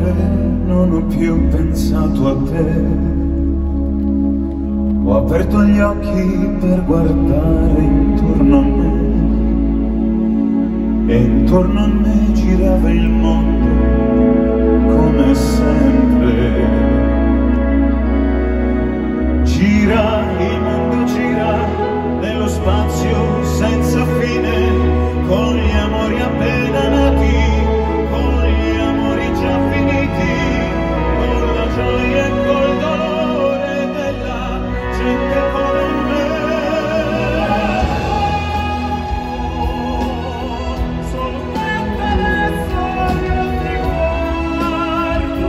amore non ho più pensato a te. Ho aperto gli occhi per guardare intorno a me, e intorno a me girava il mondo come sempre. Gira, il mondo gira nello spazio senza fine, con gli amori appena nati, con gli amori già finiti, con la gioia e col dolore della gente come me. Solamente adesso io ti guardo,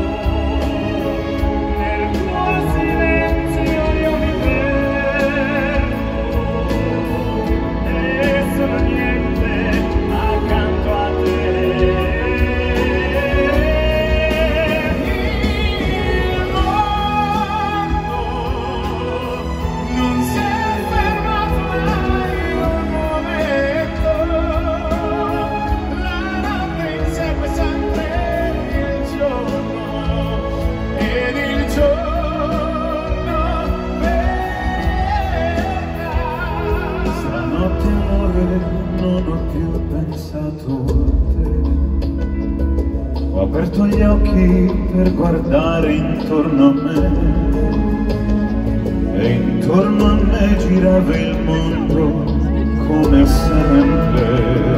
nel tuo silenzio io mi perdo, e sono niente accanto a te. Il mondo non si è fermato mai un momento, la notte insegue sempre il giorno, ed il giorno verrà. Stanotte amore non ho più pensato a te. Ho aperto gli occhi per guardare intorno a me, e intorno a me girava il mondo come sempre.